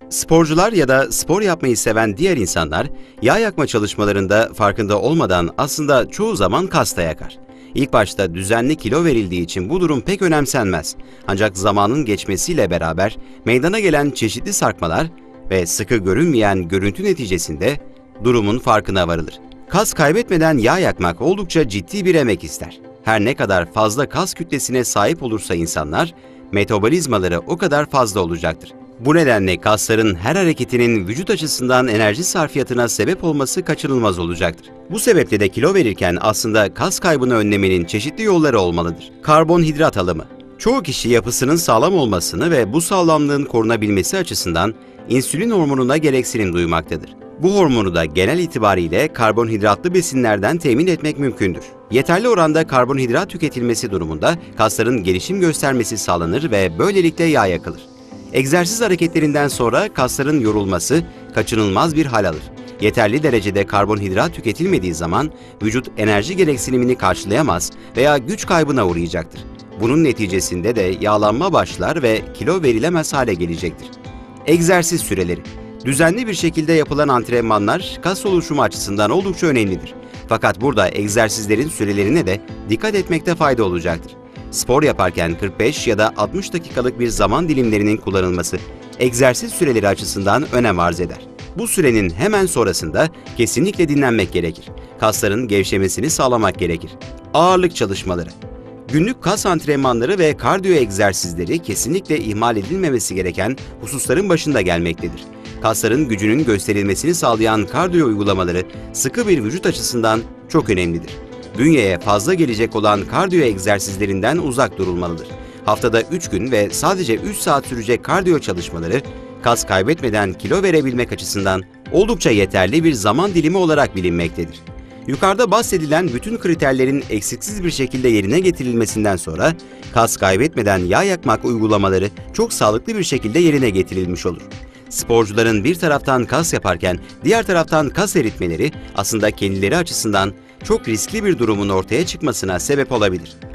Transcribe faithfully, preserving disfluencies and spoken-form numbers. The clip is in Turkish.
Sporcular ya da spor yapmayı seven diğer insanlar, yağ yakma çalışmalarında farkında olmadan aslında çoğu zaman kas da yakar. İlk başta düzenli kilo verildiği için bu durum pek önemsenmez. Ancak zamanın geçmesiyle beraber meydana gelen çeşitli sarkmalar ve sıkı görünmeyen görüntü neticesinde durumun farkına varılır. Kas kaybetmeden yağ yakmak oldukça ciddi bir emek ister. Her ne kadar fazla kas kütlesine sahip olursa insanlar, metabolizmaları o kadar fazla olacaktır. Bu nedenle kasların her hareketinin vücut açısından enerji sarfiyatına sebep olması kaçınılmaz olacaktır. Bu sebeple de kilo verirken aslında kas kaybını önlemenin çeşitli yolları olmalıdır. Karbonhidrat alımı. Çoğu kişi yapısının sağlam olmasını ve bu sağlamlığın korunabilmesi açısından insülin hormonuna gereksinim duymaktadır. Bu hormonu da genel itibariyle karbonhidratlı besinlerden temin etmek mümkündür. Yeterli oranda karbonhidrat tüketilmesi durumunda kasların gelişim göstermesi sağlanır ve böylelikle yağ yakılır. Egzersiz hareketlerinden sonra kasların yorulması kaçınılmaz bir hal alır. Yeterli derecede karbonhidrat tüketilmediği zaman vücut enerji gereksinimini karşılayamaz veya güç kaybına uğrayacaktır. Bunun neticesinde de yağlanma başlar ve kilo verilemez hale gelecektir. Egzersiz süreleri. Düzenli bir şekilde yapılan antrenmanlar kas oluşumu açısından oldukça önemlidir. Fakat burada egzersizlerin sürelerine de dikkat etmekte fayda olacaktır. Spor yaparken kırk beş ya da altmış dakikalık bir zaman dilimlerinin kullanılması egzersiz süreleri açısından önem arz eder. Bu sürenin hemen sonrasında kesinlikle dinlenmek gerekir. Kasların gevşemesini sağlamak gerekir. Ağırlık çalışmaları. Günlük kas antrenmanları ve kardiyo egzersizleri kesinlikle ihmal edilmemesi gereken hususların başında gelmektedir. Kasların gücünün gösterilmesini sağlayan kardiyo uygulamaları sıkı bir vücut açısından çok önemlidir. Bünyeye fazla gelecek olan kardiyo egzersizlerinden uzak durulmalıdır. Haftada üç gün ve sadece üç saat sürecek kardiyo çalışmaları, kas kaybetmeden kilo verebilmek açısından oldukça yeterli bir zaman dilimi olarak bilinmektedir. Yukarıda bahsedilen bütün kriterlerin eksiksiz bir şekilde yerine getirilmesinden sonra, kas kaybetmeden yağ yakmak uygulamaları çok sağlıklı bir şekilde yerine getirilmiş olur. Sporcuların bir taraftan kas yaparken diğer taraftan kas eritmeleri aslında kendileri açısından çok riskli bir durumun ortaya çıkmasına sebep olabilir.